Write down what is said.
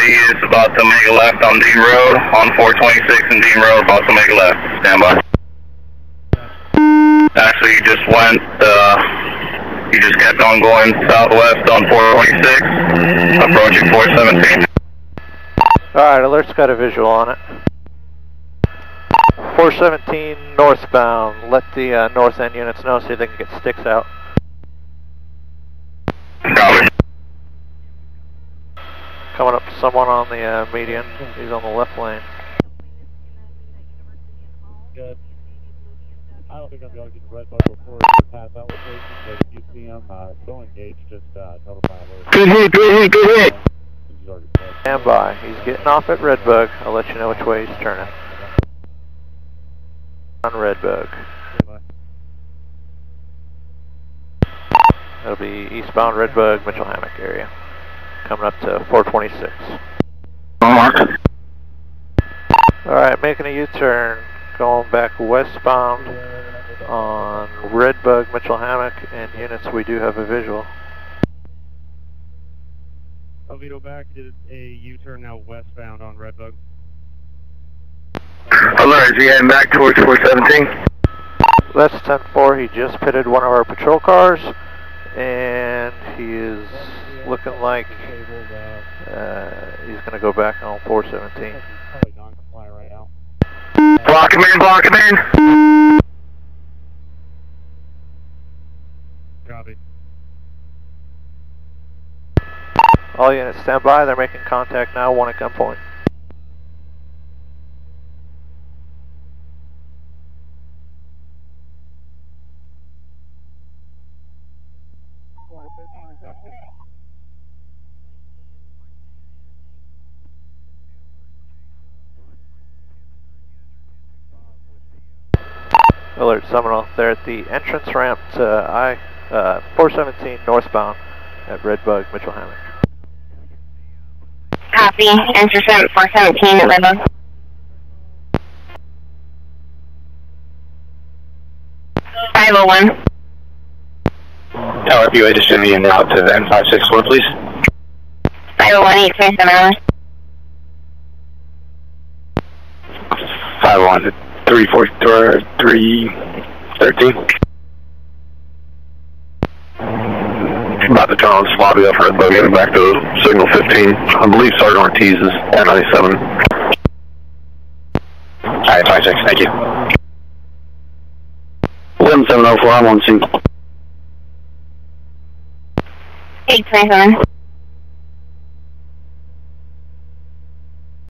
he is about to make a left on Dean Road, on 426 and Dean Road, about to make a left. Stand by. Actually, he just went, he just kept on going southwest on 426, approaching 417. Alright, alert's got a visual on it. 417 northbound. Let the north end units know so they can get sticks out. Copy. Coming up to someone on the median. He's on the left lane. Good. I don't think I'm going to get the red bug before we pass that location, but if you see him still engaged, just notify alert. Good hit, good hit, good hit. Stand by. He's getting off at Redbug. I'll let you know which way he's turning. On Redbug. It'll be eastbound Redbug, Mitchell Hammock area. Coming up to 426. Mark. Alright, making a U-turn. Going back westbound on Redbug, Mitchell Hammock, and units, we do have a visual. Oviedo back is a U-turn now westbound on Redbug. Alert, is he heading back towards 417? That's 10-4. He just pitted one of our patrol cars, and he is looking like he's going to go back on 417. Probably non-compliant right now. Block him in, block him in. Copy. All units stand by. They're making contact now. One at gunpoint. Alert Seminole. They're at the entrance ramp to 417 northbound at Redbug, Mitchell Hammock. Copy. Enter 417 at Redbug. $501. Tower PUA just send me in route to N564, please. 501, 827 hours. 501, 313. About to turn on this lobby up Redbug, getting back to signal 15. I believe Sergeant Ortiz is at 97. Alright, 26, thank you. 11704, I'm on scene. 827.